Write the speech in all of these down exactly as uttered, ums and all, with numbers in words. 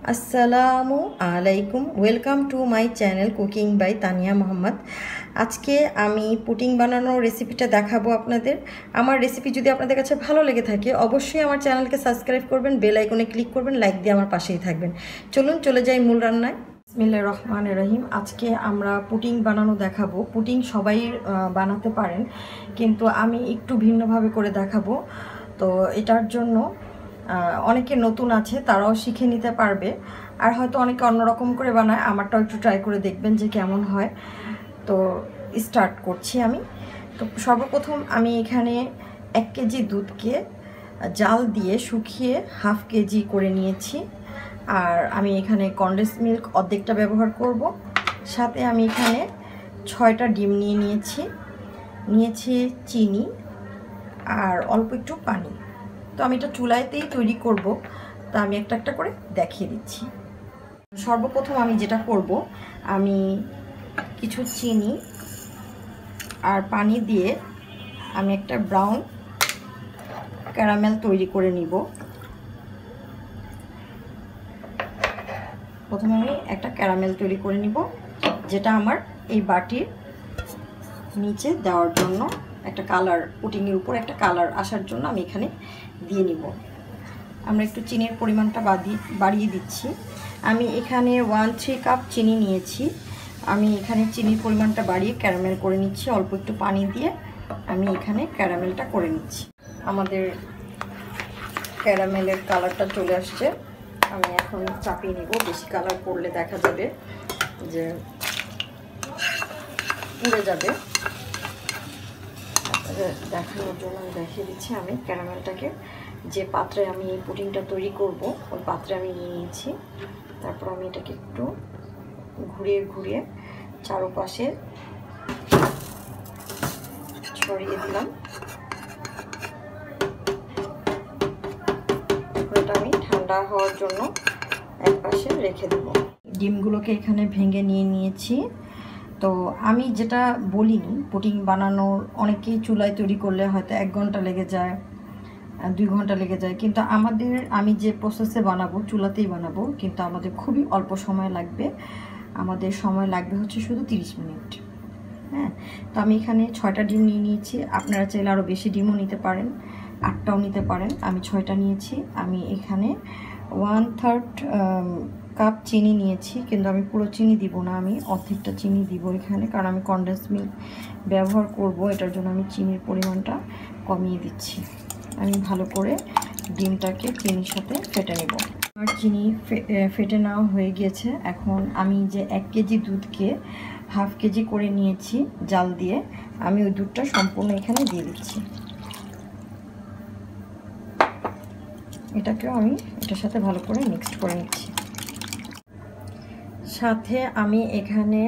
আসসালামু আলাইকুম welcome to my channel cooking by Tania Mohammad. আজকে আমি পুডিং বানানোর রেসিপিটা দেখাবো আপনাদের। আমার রেসিপি যদি আপনাদের কাছে ভালো লেগে থাকে অবশ্যই আমার চ্যানেলকে সাবস্ক্রাইব করবেন, বেল আইকনে ক্লিক করবেন, লাইক দিয়ে আমার পাশেই থাকবেন। চলুন চলে যাই মূল রান্নায়। বিসমিল্লাহির রহমানির রহিম। আজকে আমরা পুডিং বানানো দেখাবো। পুডিং সবাই বানাতে পারেন, কিন্তু আমি একটু ভিন্নভাবে করে দেখাবো। তো এটার জন্য অনেকে নতুন আছে, তারাও শিখে নিতে পারবে, আর হয়তো অনেকে অন্যরকম করে বানায়। আমারটাও একটু ট্রাই করে দেখবেন যে কেমন হয়। তো স্টার্ট করছি আমি। তো সর্বপ্রথম আমি এখানে এক কেজি দুধকে জাল দিয়ে শুকিয়ে হাফ কেজি করে নিয়েছি। আর আমি এখানে কনডেন্স মিল্ক অর্ধেকটা ব্যবহার করব। সাথে আমি এখানে ছয়টা ডিম নিয়ে নিয়েছি নিয়েছি চিনি আর অল্প একটু পানি। তো আমি এটা চুলাতেই তৈরি করব, তা আমি একটা একটা করে দেখিয়ে দিচ্ছি। সর্বপ্রথম আমি যেটা করব, আমি কিছু চিনি আর পানি দিয়ে আমি একটা ব্রাউন ক্যারামেল তৈরি করে নিব। প্রথমে আমি একটা ক্যারামেল তৈরি করে নিব, যেটা আমার এই বাটির নিচে দেওয়ার জন্য একটা কালার, পুডিংয়ের উপর একটা কালার আসার জন্য আমি এখানে দিয়ে নিব। আমরা একটু চিনির পরিমাণটা বাড়িয়ে দিচ্ছি। আমি এখানে ওয়ান থ্রি কাপ চিনি নিয়েছি। আমি এখানে চিনির পরিমাণটা বাড়িয়ে ক্যারামেল করে নিচ্ছি। অল্প একটু পানি দিয়ে আমি এখানে ক্যারামেলটা করে নিচ্ছি। আমাদের ক্যারামেলের কালারটা চলে আসছে। আমি এখন চাপিয়ে নিব। বেশি কালার করলে দেখা যাবে যে পুড়ে যাবে। দেখানোর জন্য আমি দেখিয়ে দিচ্ছি। আমি ক্যারামেলটাকে যে পাত্রে আমি এই পুডিংটা তৈরি করব ওই পাত্রে আমি নিয়ে নিয়েছি। তারপর আমি এটাকে একটু ঘুরিয়ে ঘুরিয়ে চারপাশে ছড়িয়ে দিলাম। এটা আমি ঠান্ডা হওয়ার জন্য এক পাশে রেখে দেব। ডিমগুলোকে এখানে ভেঙে নিয়ে নিয়েছি। তো আমি যেটা বলিনি, পুডিং বানানোর অনেকেই চুলায় তৈরি করলে হয়তো এক ঘন্টা লেগে যায়, দুই ঘন্টা লেগে যায়, কিন্তু আমাদের আমি যে প্রসেসে বানাবো চুলাতেই বানাবো, কিন্তু আমাদের খুবই অল্প সময় লাগবে। আমাদের সময় লাগবে হচ্ছে শুধু তিরিশ মিনিট। হ্যাঁ, তো আমি এখানে ছয়টা ডিম নিয়ে নিয়েছি। আপনারা চাইলে আরও বেশি ডিমও নিতে পারেন, আটটাও নিতে পারেন। আমি ছয়টা নিয়েছি। আমি এখানে ওয়ান থার্ড কাপ চিনি নিয়েছি, কিন্তু আমি পুরো চিনি দিব না, আমি অর্ধেকটা চিনি দিব এখানে, কারণ আমি কনডেন্স মিল্ক ব্যবহার করব। এটার জন্য আমি চিনির পরিমাণটা কমিয়ে দিচ্ছি। আমি ভালো করে ডিমটাকে চিনির সাথে ফেটে নেব। আর চিনি ফেটে নেওয়া হয়ে গিয়েছে। এখন আমি যে এক কেজি দুধকে হাফ কেজি করে নিয়েছি জাল দিয়ে, আমি ওই দুধটা সম্পূর্ণ এখানে দিয়ে দিচ্ছি। এটাকেও আমি এটার সাথে ভালো করে মিক্সড করে নিচ্ছি। সাথে আমি এখানে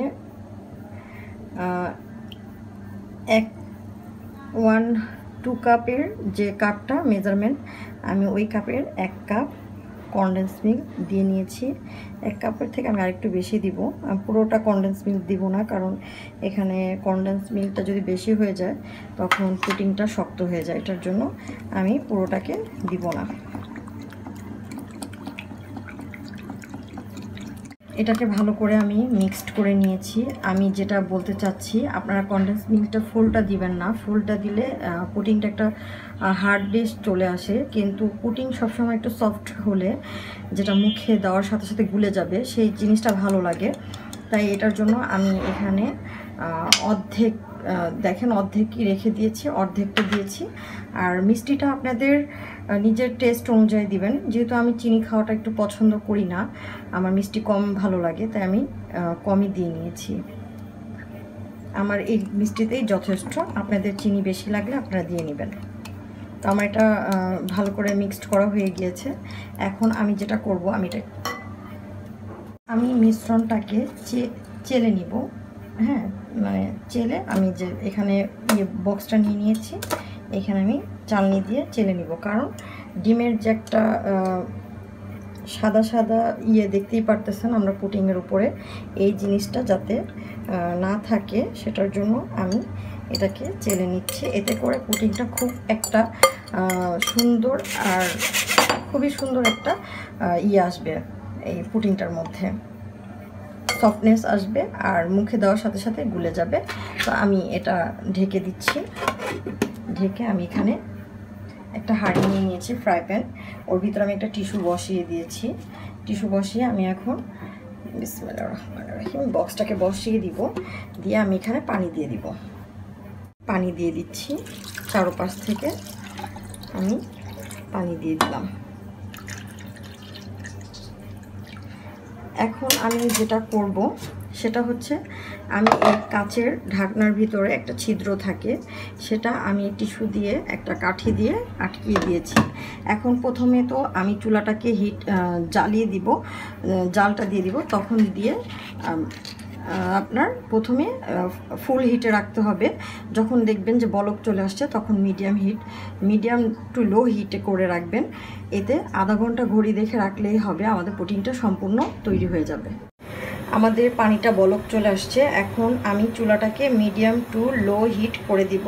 এক ওয়ান টু কাপের যে কাপটা মেজারমেন্ট, আমি ওই কাপের এক কাপ কনডেন্স মিল্ক দিয়ে নিয়েছি। এক কাপের থেকে আমি আরেকটু বেশি দিব। পুরোটা কনডেন্স মিল্ক দিব না, কারণ এখানে কনডেন্স মিল্কটা যদি বেশি হয়ে যায় তখন পুডিংটা শক্ত হয়ে যায়। এটার জন্য আমি পুরোটাকে দিব না। এটাকে ভালো করে আমি মিক্সড করে নিয়েছি। আমি যেটা বলতে চাচ্ছি, আপনারা কনডেন্স মিল্কটা ফুলটা দিবেন না। ফুলটা দিলে পুডিংটা একটা হার্ডনেস চলে আসে, কিন্তু পুডিং সবসময় একটু সফট হলে, যেটা মুখে দেওয়ার সাথে সাথে গুলে যাবে, সেই জিনিসটা ভালো লাগে। তাই এটার জন্য আমি এখানে অর্ধেক, দেখেন অর্ধেকই রেখে দিয়েছি, অর্ধেকটা দিয়েছি। আর মিষ্টিটা আপনাদের নিজের টেস্ট অনুযায়ী দিবেন। যেহেতু আমি চিনি খাওয়াটা একটু পছন্দ করি না, আমার মিষ্টি কম ভালো লাগে, তাই আমি কমই দিয়ে নিয়েছি। আমার এই মিষ্টিতেই যথেষ্ট। আপনাদের চিনি বেশি লাগলে আপনারা দিয়ে নেবেন। তো আমার এটা ভালো করে মিক্সড করা হয়ে গিয়েছে। এখন আমি যেটা করব, আমি এটা আমি মিশ্রণটাকে চেলে নিব। হ্যাঁ, মানে চেলে আমি যে এখানে ইয়ে বক্সটা নিয়ে নিয়েছি, এখানে আমি চালনি দিয়ে চেলে নিব। কারণ ডিমের যে একটা সাদা সাদা ইয়ে দেখতেই পারতেছেন আমরা পুডিংয়ের উপরে, এই জিনিসটা যাতে না থাকে সেটার জন্য আমি এটাকে চেলে নিচ্ছি। এতে করে পুডিংটা খুব একটা সুন্দর আর খুবই সুন্দর একটা ইয়ে আসবে, এই পুডিংটার মধ্যে সফটনেস আসবে আর মুখে দেওয়ার সাথে সাথে গুলে যাবে। তো আমি এটা ঢেকে দিচ্ছি। ঢেকে আমি এখানে একটা হাঁড়ি নিয়ে নিয়েছি, ফ্রাই প্যান, ওর ভিতরে আমি একটা টিস্যু বসিয়ে দিয়েছি। টিস্যু বসিয়ে আমি এখন বিসমিল্লাহির রহমানির রহিম বক্সটাকে বসিয়ে দিব, দিয়ে আমি এখানে পানি দিয়ে দিব। পানি দিয়ে দিচ্ছি, চারোপাশ থেকে আমি পানি দিয়ে দিলাম। এখন আমি যেটা করব সেটা হচ্ছে আমি এই কাচের ঢাকনার ভিতরে একটা ছিদ্র থাকে, সেটা আমি টিস্যু দিয়ে একটা কাঠি দিয়ে আটকিয়ে দিয়েছি। এখন প্রথমে তো আমি চুলাটাকে হিট জ্বালিয়ে দিব, জালটা দিয়ে দিব, তখন দিয়ে আপনার প্রথমে ফুল হিটে রাখতে হবে। যখন দেখবেন যে বলক চলে আসছে তখন medium heat medium to low হিটে করে রাখবেন। এতে আধা ঘন্টা ঘড়ি দেখে রাখলেই হবে, আমাদের পুডিংটা সম্পূর্ণ তৈরি হয়ে যাবে। আমাদের পানিটা বলক চলে আসছে, এখন আমি চুলাটাকে মিডিয়াম টু লো হিট করে দিব।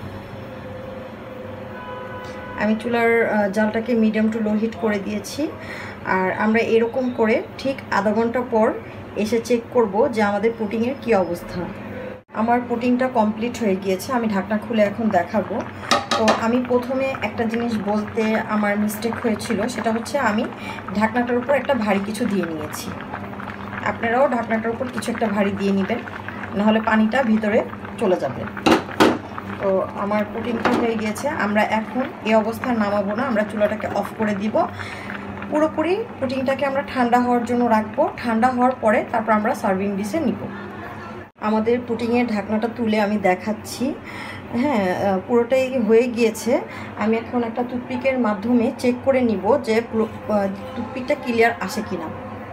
আমি চুলার জালটাকে মিডিয়াম টু লো হিট করে দিয়েছি। আর আমরা এরকম করে ঠিক আধা ঘন্টা পর এসে চেক করব যে আমাদের পুডিংয়ের কী অবস্থা। আমার পুডিংটা কমপ্লিট হয়ে গিয়েছে, আমি ঢাকনা খুলে এখন দেখাবো। তো আমি প্রথমে একটা জিনিস বলতে আমার মিস্টেক হয়েছিল, সেটা হচ্ছে আমি ঢাকনাটার উপর একটা ভারী কিছু দিয়ে নিয়েছি। আপনারাও ঢাকনাটার উপর কিছু একটা ভারী দিয়ে নেবেন, নাহলে পানিটা ভিতরে চলে যাবে। তো আমার পুডিংটা হয়ে গিয়েছে, আমরা এখন এই অবস্থায় নামাবো না, আমরা চুলাটাকে অফ করে দিব। পুরোপুরি পুডিংটাকে আমরা ঠান্ডা হওয়ার জন্য রাখবো। ঠান্ডা হওয়ার পরে তারপর আমরা সার্ভিং ডিশে নিব। আমাদের পুডিংয়ের ঢাকনাটা তুলে আমি দেখাচ্ছি। হ্যাঁ, পুরোটাই হয়ে গিয়েছে। আমি এখন একটা টুথপিকের মাধ্যমে চেক করে নিব যে টুথপিকটা ক্লিয়ার আসে কিনা।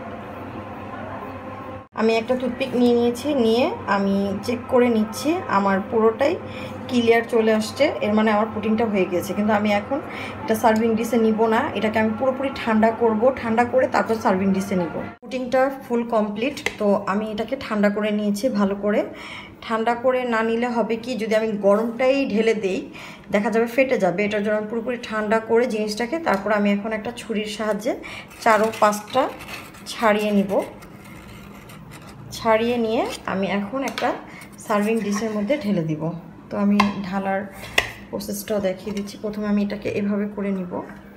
আমি একটা টুথপিক নিয়ে নিয়েছি, নিয়ে আমি চেক করে নিচ্ছি আমার পুরোটাই ক্লিয়ার চলে আসছে, এর মানে আমার পুডিংটা হয়ে গেছে। কিন্তু আমি এখন এটা সার্ভিং ডিশে নিব না, এটাকে আমি পুরোপুরি ঠান্ডা করব, ঠান্ডা করে তারপর সার্ভিং ডিশে নিব। পুডিংটা ফুল কমপ্লিট, তো আমি এটাকে ঠান্ডা করে নিয়েছি ভালো করে। ঠান্ডা করে না নিলে হবে কি, যদি আমি গরমটাই ঢেলে দেই দেখা যাবে ফেটে যাবে। এটার জন্য পুরোপুরি ঠান্ডা করে জিনিসটাকে তারপর আমি এখন একটা ছুরির সাহায্যে চারো পাঁচটা ছাড়িয়ে নিব। ছাড়িয়ে নিয়ে আমি এখন একটা সার্ভিং ডিশের মধ্যে ঢেলে দিব। তো আমি ঢালার প্রসেসটাও দেখিয়ে দিচ্ছি। প্রথমে আমি এটাকে এভাবে করে নিব,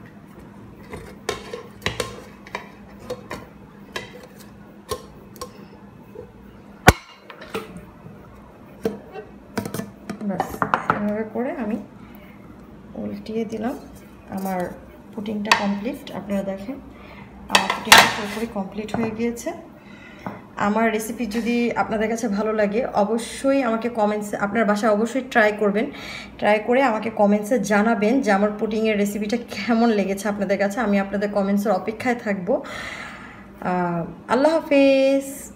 ব্যাস এভাবে করে আমি উল্টিয়ে দিলাম। আমার পুডিংটা কমপ্লিট। আপনারা দেখেন আমার পুডিংটা পুরোপুরি কমপ্লিট হয়ে গিয়েছে। আমার রেসিপি যদি আপনাদের কাছে ভালো লাগে অবশ্যই আমাকে কমেন্টসে, আপনার বাসায় অবশ্যই ট্রাই করবেন। ট্রাই করে আমাকে কমেন্টসে জানাবেন যে আমার পুডিংয়ের রেসিপিটা কেমন লেগেছে আপনাদের কাছে। আমি আপনাদের কমেন্টসের অপেক্ষায় থাকবো। আল্লাহ হাফেজ।